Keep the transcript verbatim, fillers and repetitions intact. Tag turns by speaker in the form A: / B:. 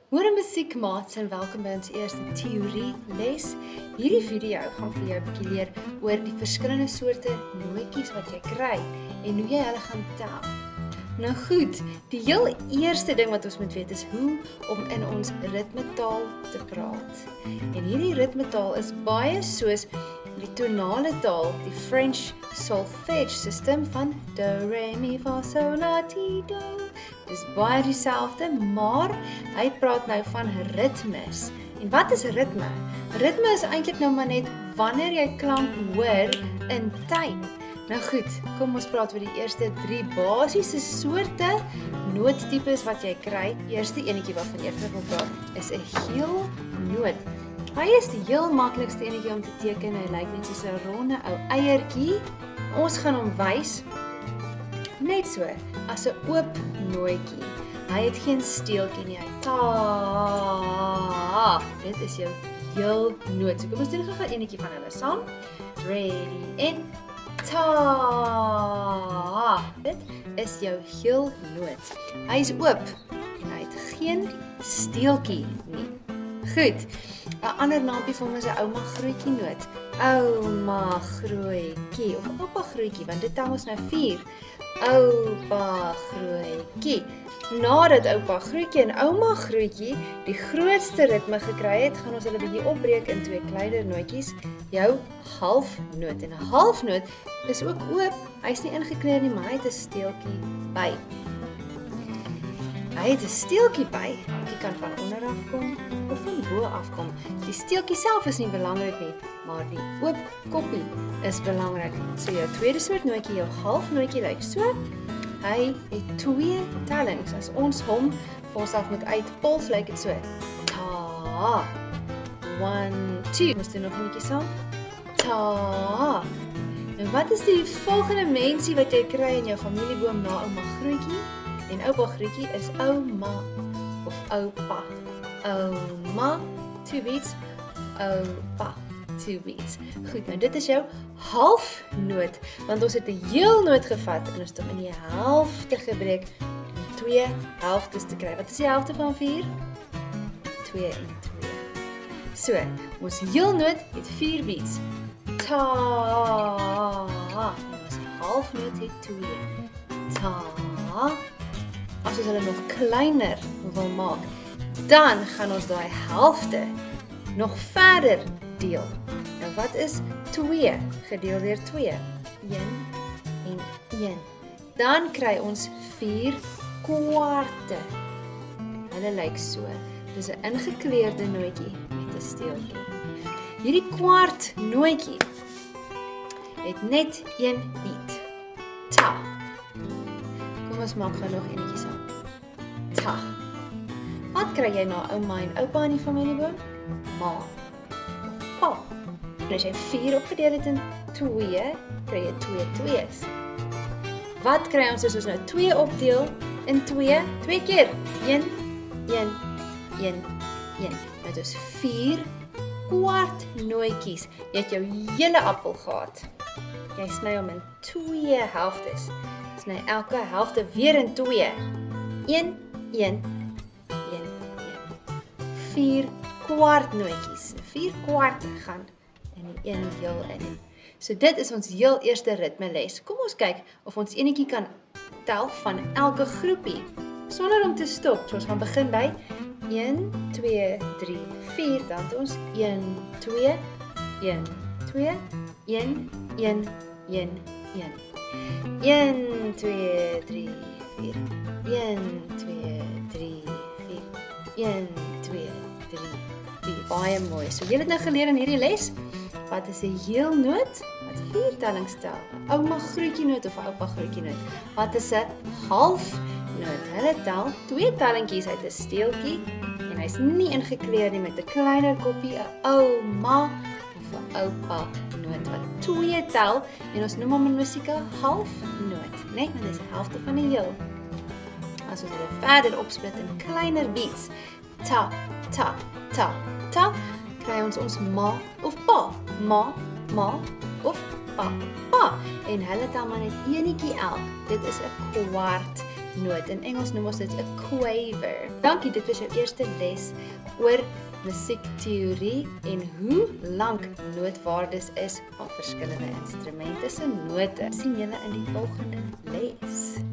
A: Môre musiekmaats en welkom by ons eerste teorie les. Hierdie video gaan vir jou 'n bietjie leer oor die verskillende soorte nootjies wat jy kry en hoe jy hulle gaan tel. Nou goed, die heel eerste ding wat ons moet weet is hoe om in ons ritmetaal te praat. En hierdie ritmetaal is baie soos die tonale taal, die French solfège system van do, re, mi, fa, sol, la, ti, do. Dis baie dieselfde, maar hy praat nou van ritmes. En wat is ritme? Ritme is eintlik nou maar net wanneer jy klank hoor in tyd. Nou goed, kom ons praat oor die eerste drie basiese soorte noottipes wat jy kry. Eerste enetjie waarvan ek wil praat is 'n heelnoot. Hy is die heel maklikste enetjie om te teken. Hy lyk net soos 'n ronde ou eiertjie. Ons gaan hom wys net so as 'n oop nootjie. Hy het geen steeltjie nie. Hy ta. Dit is jou heelnoot. So kom ons doen gou-gou enetjie van hulle saam. Ready en ta. Dit is jou heelnoot. Hy is oop en hy het geen steeltjie nie. Goed. 'n Ander naampie vir hom is 'n ouma grootjie noot. Ouma grootjie of oupa grootjie, want dit tel ons nou vier. Oupa grootjie. Nadat oupa grootjie en ouma grootjie die grootste ritme gekry het, gaan ons hulle bietjie opbreek in twee kleiner nootjies. Jou halfnoot. En 'n halfnoot is ook oop. Hy's nie ingekleer nie, maar hy het 'n steeltjie by. Hy het 'n steeltjie by. Die kan van onder af kom of van bo af kom. Die steeltjie self is nie belangrik nie, maar die oop koppie is belangrik. So jou tweede soort nootjie, jou halfnootjie lyk so. Hy het twee tellings. As ons hom vir onsself moet uitpuls, lyk dit so. Ta. One, two. Ons doen nog 'n bietjie saam. Ta. En wat is die volgende mensie wat jy kry in jou familieboom na ouma grootjie? En oupa grootjie is ouma of oupa. Ouma, two beats, oupa, two beats. Goed, nou dit is jou halfnoot, want ons het 'n heelnoot gevat en ons het hom in die helfte gebreek om twee helftes te kry. Wat is die helfte van vier? twee en twee. So, ons heelnoot het vier beats. Ta. En ons halfnoot het twee. Ta. As ons hulle nog kleiner wil maak, dan gaan ons daai helfte nog verder deel. Nou wat is twee gedeel deur twee? een en een. Dan kry ons vier kwarte. Hulle lyk so. Dis 'n ingekleurde nootjie met 'n steeltjie. Hierdie kwart nootjie het net een beat. Ta. Kom ons maak gou nog enetjie saam. Ta. Wat kry jy na ouma en oupa in die familieboom? Ma. Pa. En as jy vier opgedeel het in twee, kry jy twee twees. Wat kry ons as ons nou twee opdeel in twee? Twee keer. een, een, een, een. Dit is vier kwart nootjies. Jy het jou hele appel gehad. Jy sny hom in twee helftes. Sny elke helfte weer in twee. een, een, een, een. vier kwart nootjies. vier kwarte gaan in die een heel in. So dit is ons heel eerste ritme les. Kom ons kyk of ons enetjie kan tel van elke groepie sonder om te stop. So ons gaan begin by een, twee, drie, vier. Dan het ons een, twee, een, twee, een, een, een, een. een, twee, drie, vier. een, twee, drie, vier. een, twee, drie, vier. Baie mooi. So julle het nou geleer in hierdie les. Wat is 'n heelnoot? Wat vier tellings tel? 'n Ouma grootjie noot of 'n oupa grootjie noot? Wat is 'n halfnoot? Hulle tel twee tellingkies uit 'n steeltjie en hy's nie ingekleer nie met 'n kleiner koppie, 'n ouma of 'n oupa noot wat twee tel en ons noem hom in musiek 'n halfnoot, né? Nee, want dit is 'n helfte van die heel. As ons hulle verder opsplit in kleiner beats, ta, ta, ta, ta, kry ons ons ma of pa, ma, ma of pa, pa. En hulle tel maar net enetjie elk. Dit is 'n kwart noot. In Engels noem ons dit 'n quaver. Dankie, dit was jou eerste les oor musiekteorie en hoe lank nootwaardes is van verskillende instrumente se note. Sien julle in die volgende les.